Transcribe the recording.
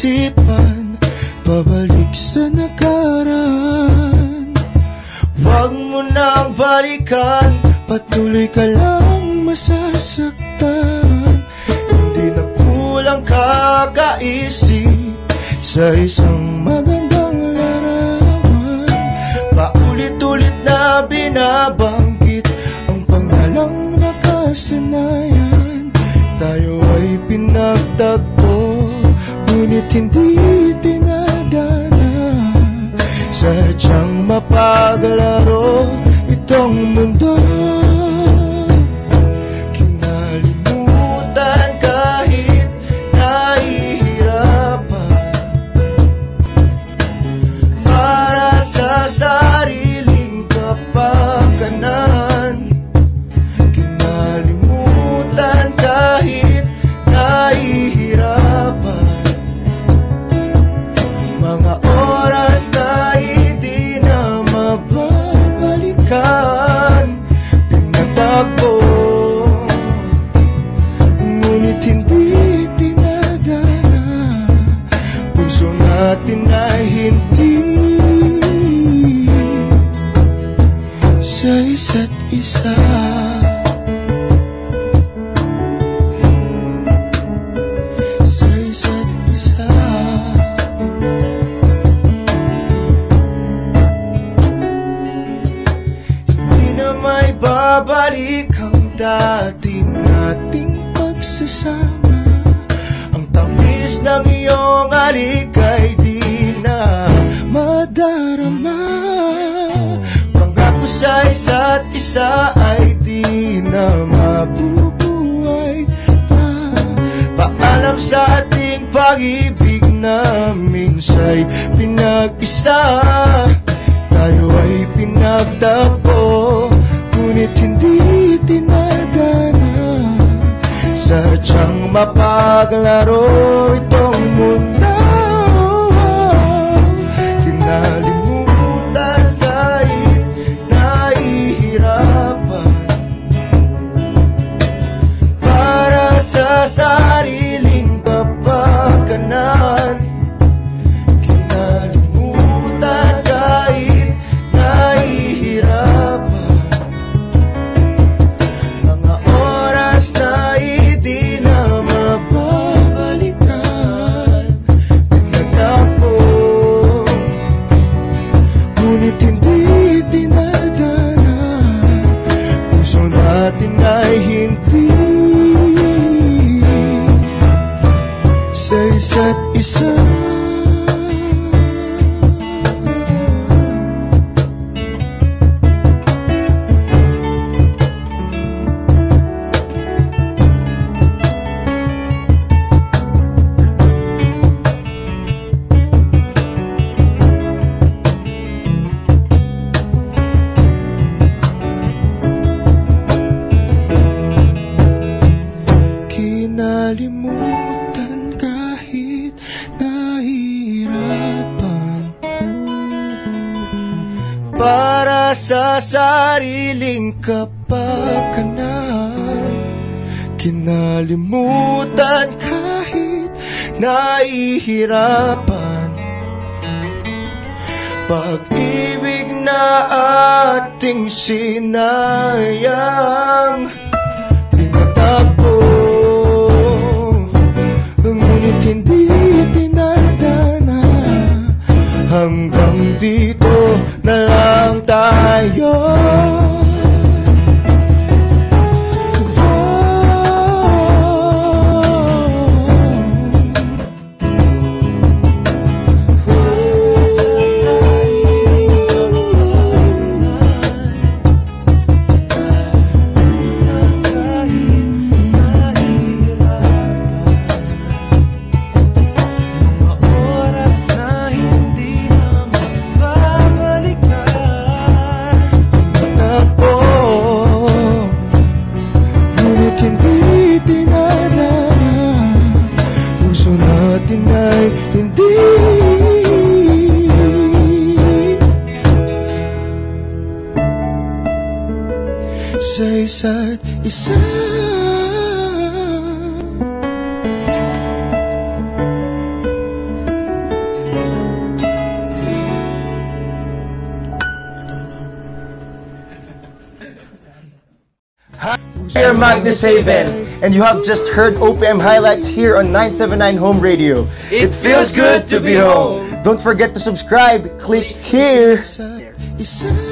isipan, pabalik sa nakaraan. Huwag mo nang balikan, patuloy ka lang masasaktan. Hindi na kulang kakaisip sa isang magandang larawan. Paulit-ulit na binabanggit ang pangalang nakasanayan. Tayo ay pinagtagpo, ngunit hindi tinadana. Sadyang mapaglaro itong mundo. Kinalimutan kahit nahihirapan, para sa sariling kapakanan. Kinalimutan kahit nahihirapan, mga oras na hindi na mababalikan. Pinatagpo, ngunit hindi tinadana. Puso natin ay hindi sa isa't isa. Sa isa't isa. Hindi na may babalik ang dati nating pagsasama. Ang tamis ng iyong halik ay di na madarama. Pangako sa isa't isa ay di na mabubuhay pa. Paalam sa ating pag-ibig na minsa'y pinag-isa. Tayo ay pinagtagpo, ngunit hindi tinadana. Sadyang mapaglaro itong mundo. Kinalimutan kahit nahihirapan, para sa sariling kapakanan. Kinalimutan kahit nahihirapan, mga oras na hindi na mababalikan. Pinagtagpo, ngunit hindi tinadana. Puso natin ay hindi sa isa't isa. Kinalimutan kahit nahihirapan, para sa sariling kapakanan. Kinalimutan kahit nahihirapan, pag-ibig na ating sinayang. Pinatagpo, ngunit hindi tinadana. Hanggang dito na lang tayo. sa isa't isa. Here, Magnus Haven, and you have just heard OPM highlights here on 979 Home Radio. It feels good to be home. Don't forget to subscribe. Click here.